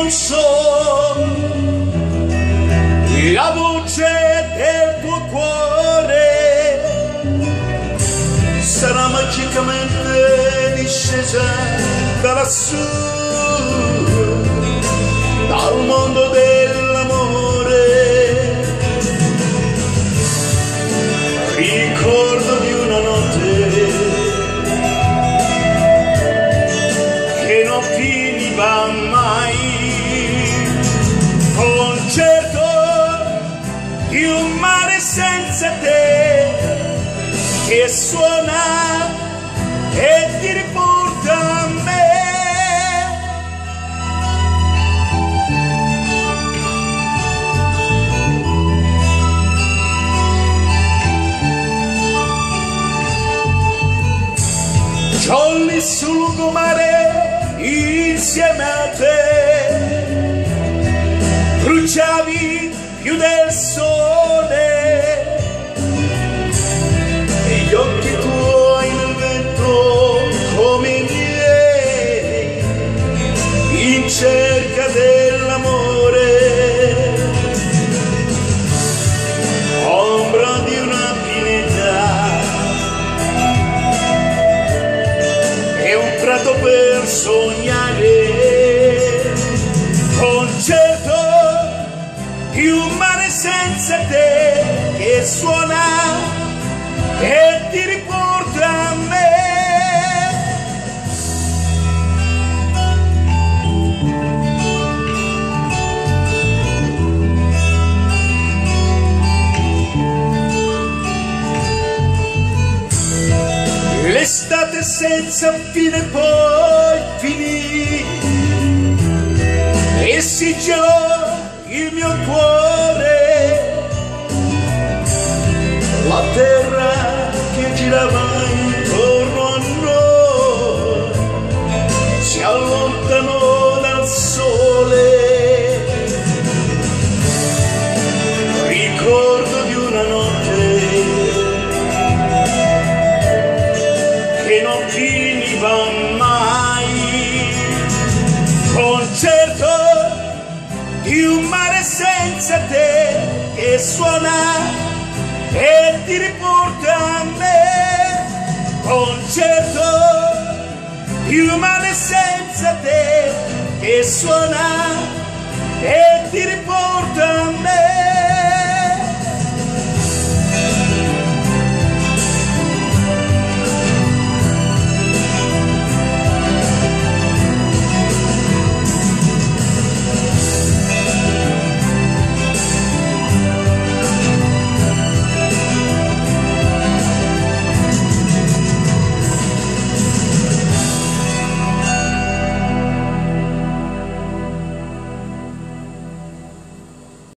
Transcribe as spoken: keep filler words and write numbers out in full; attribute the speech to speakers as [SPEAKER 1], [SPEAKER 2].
[SPEAKER 1] non so la voce del tuo cuore sarà magicamente discesa da lassù, dal mondo dell'amore. Ricordo di una notte che non finiva mai, concerto di un mare senza te che suona e ti riporta a me. Jolly sul lungomare insieme a te, bruciavi più del sole e gli occhi tuoi nel vento come i miei, in cerca dell'amore, ombra di una pineta e un prato per sognare, concerto di un mare senza te che suona e ti riporta a me. L'estate senza fine poi finì e si gelò il mio cuore, la terra che girava intorno a noi si allontanò dal sole. Ricordo di una notte che non finiva mai, concerto di un mare senza te che suona e ti riporta a me, concerto di un mare senza te che suona e ti riporta a me.